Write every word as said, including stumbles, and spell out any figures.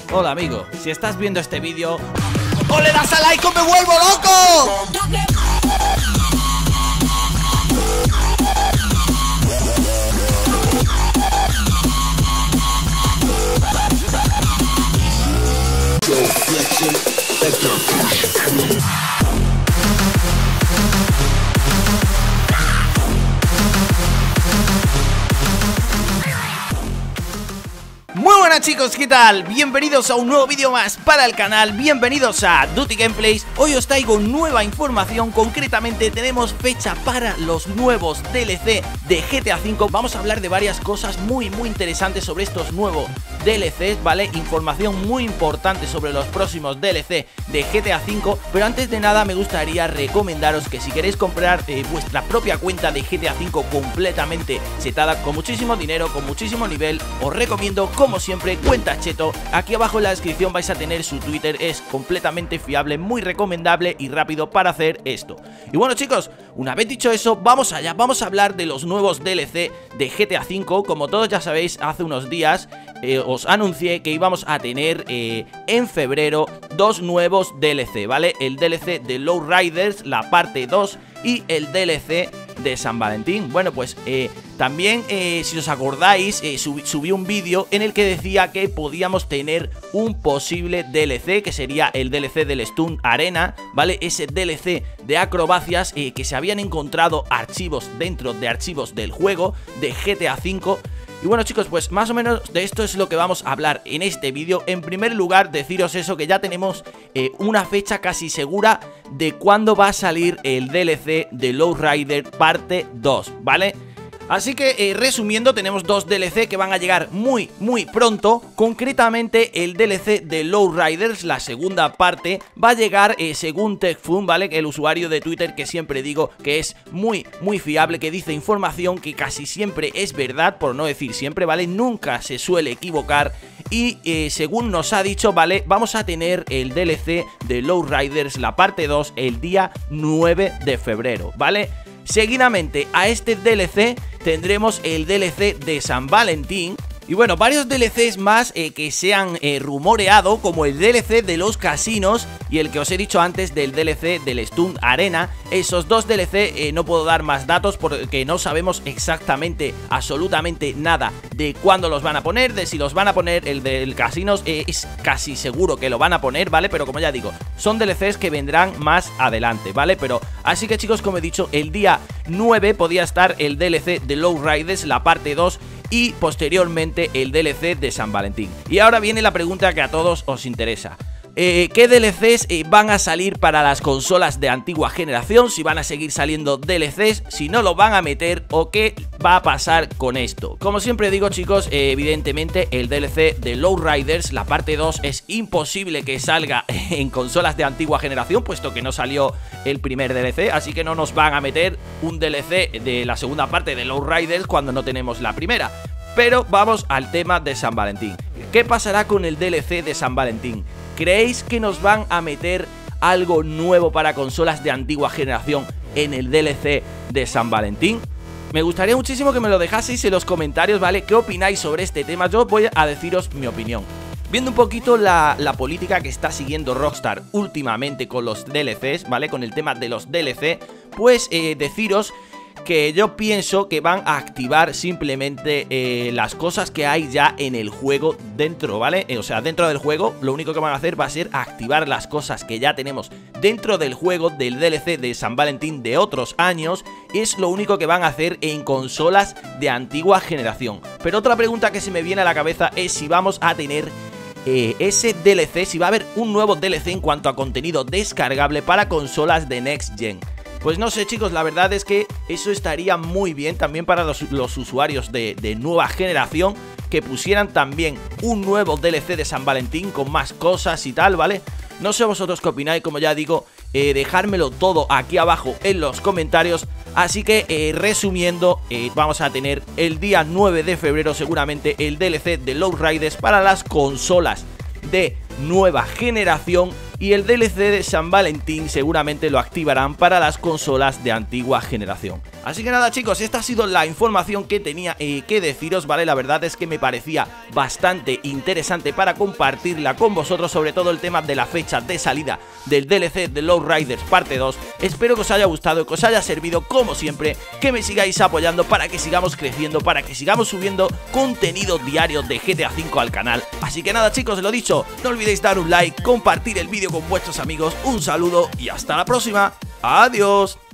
Hola amigo, si estás viendo este vídeo ¡o le das a like o me vuelvo loco! Muy buenas chicos, ¿qué tal? Bienvenidos a un nuevo vídeo más para el canal, bienvenidos a Duty Gameplays. Hoy os traigo nueva información, concretamente tenemos fecha para los nuevos D L C de G T A cinco. Vamos a hablar de varias cosas muy muy interesantes sobre estos nuevos D L Cs, ¿vale? Información muy importante sobre los próximos D L C de G T A cinco. Pero antes de nada me gustaría recomendaros que si queréis comprar eh, vuestra propia cuenta de G T A cinco completamente setada, con muchísimo dinero, con muchísimo nivel, os recomiendo como siempre Cuenta Cheto. Aquí abajo en la descripción vais a tener su Twitter, es completamente fiable, muy recomendable y rápido para hacer esto. Y bueno chicos, una vez dicho eso, vamos allá, vamos a hablar de los nuevos D L C de G T A cinco. Como todos ya sabéis, hace unos días eh, os anuncié que íbamos a tener eh, en febrero dos nuevos D L C, ¿vale? El D L C de Lowriders, la parte dos, y el D L C de San Valentín. Bueno, pues eh, también eh, si os acordáis, eh, subí, subí un vídeo en el que decía que podíamos tener un posible D L C, que sería el D L C del Stunt Arena, ¿vale? Ese D L C de acrobacias, eh, que se habían encontrado archivos dentro de archivos del juego de G T A cinco. Y bueno chicos, pues más o menos de esto es lo que vamos a hablar en este vídeo. En primer lugar, deciros eso, que ya tenemos eh, una fecha casi segura de cuándo va a salir el D L C de Lowrider parte dos, ¿vale? Así que eh, resumiendo, tenemos dos D L C que van a llegar muy muy pronto. Concretamente el D L C de Lowriders, la segunda parte, va a llegar eh, según TechFun, ¿vale? El usuario de Twitter que siempre digo que es muy muy fiable, que dice información que casi siempre es verdad, por no decir siempre, ¿vale? Nunca se suele equivocar. Y eh, según nos ha dicho, ¿vale? Vamos a tener el D L C de Lowriders, la parte dos, el día nueve de febrero, ¿vale? Seguidamente a este D L C tendremos el D L C de San Valentín. Y bueno, varios D L Cs más eh, que se han eh, rumoreado, como el D L C de los casinos y el que os he dicho antes del D L C del Stunt Arena. Esos dos D L C eh, no puedo dar más datos porque no sabemos exactamente, absolutamente nada de cuándo los van a poner, de si los van a poner. El del casinos eh, es casi seguro que lo van a poner, ¿vale? Pero como ya digo, son D L Cs que vendrán más adelante, ¿vale? Pero así que chicos, como he dicho, el día nueve podía estar el D L C de Lowriders, la parte dos, y posteriormente el D L C de San Valentín. Y ahora viene la pregunta que a todos os interesa. Eh, ¿Qué D L Cs eh, van a salir para las consolas de antigua generación? Si van a seguir saliendo D L Cs, si no lo van a meter, o qué va a pasar con esto. Como siempre digo chicos, eh, evidentemente el D L C de Lowriders, la parte dos, es imposible que salga en consolas de antigua generación, puesto que no salió el primer D L C, así que no nos van a meter un D L C de la segunda parte de Lowriders cuando no tenemos la primera. Pero vamos al tema de San Valentín. ¿Qué pasará con el D L C de San Valentín? ¿Creéis que nos van a meter algo nuevo para consolas de antigua generación en el D L C de San Valentín? Me gustaría muchísimo que me lo dejaseis en los comentarios, ¿vale? ¿Qué opináis sobre este tema? Yo voy a deciros mi opinión. Viendo un poquito la, la política que está siguiendo Rockstar últimamente con los D L Cs, ¿vale? Con el tema de los D L C, pues eh, deciros que yo pienso que van a activar simplemente eh, las cosas que hay ya en el juego dentro, ¿vale? Eh, o sea, dentro del juego lo único que van a hacer va a ser activar las cosas que ya tenemos dentro del juego del D L C de San Valentín de otros años. Es lo único que van a hacer en consolas de antigua generación. Pero otra pregunta que se me viene a la cabeza es si vamos a tener Eh, ese D L C, si va a haber un nuevo D L C en cuanto a contenido descargable para consolas de Next Gen. Pues no sé chicos, la verdad es que eso estaría muy bien también para los, los usuarios de, de nueva generación, que pusieran también un nuevo D L C de San Valentín con más cosas y tal, ¿vale? No sé vosotros qué opináis, como ya digo, eh, dejármelo todo aquí abajo en los comentarios. Así que eh, resumiendo, eh, vamos a tener el día nueve de febrero seguramente el D L C de Lowriders para las consolas de nueva generación, y el D L C de San Valentín seguramente lo activarán para las consolas de antigua generación. Así que nada chicos, esta ha sido la información que tenía eh, que deciros, ¿vale? La verdad es que me parecía bastante interesante para compartirla con vosotros, sobre todo el tema de la fecha de salida del D L C de Lowriders parte dos. Espero que os haya gustado, que os haya servido como siempre, que me sigáis apoyando para que sigamos creciendo, para que sigamos subiendo contenido diario de G T A cinco al canal. Así que nada chicos, lo dicho, no olvidéis dar un like, compartir el vídeo con vuestros amigos, un saludo y hasta la próxima. Adiós.